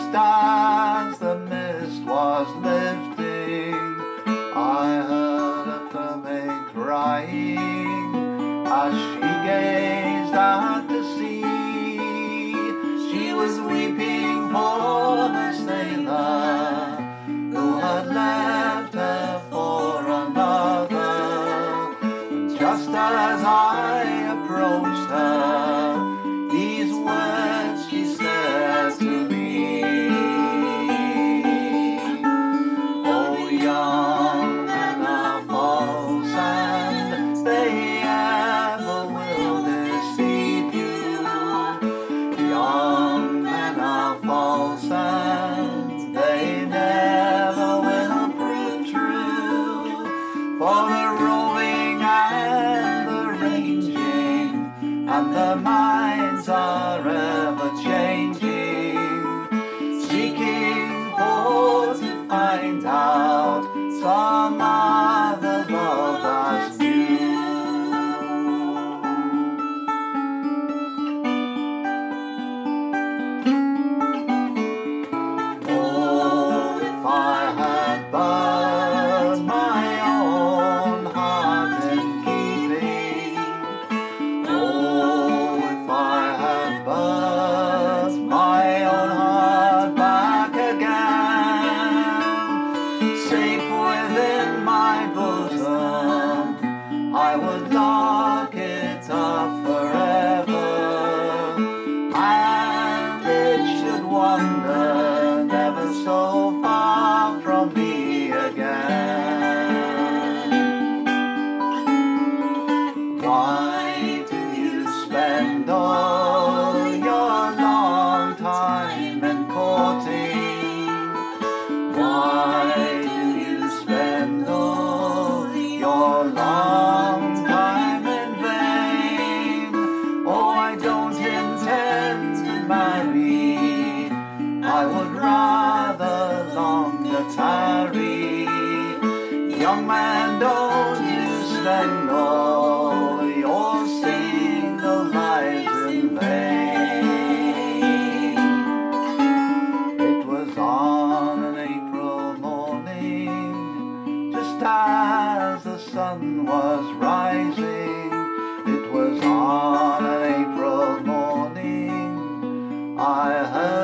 just as the mist was lifting, I heard a mermaid crying as she gazed at the sea. She was weeping for the sailor who had left her for another. And just as I approached her, these words she said to me: "Oh, young men are false, and they ever will deceive you. Young men are false, and they never will prove true. For the roving and the ranging, and their minds are ever changing, seeking for to find out some other love as new." Oh, if I had but my own heart in keeping, oh, if I had but my own heart back again, safe within my bosom, I would lock it up forever, and it should wander never so far from me again. Why do you spend all your long time in courting? Why do you spend all your long time in vain? Oh, I don't intend to marry, I would rather longer tarry. Young man, don't you spend all your single lives in vain. It was on an April morning, just as the sun was rising. It was on an April morning, I heard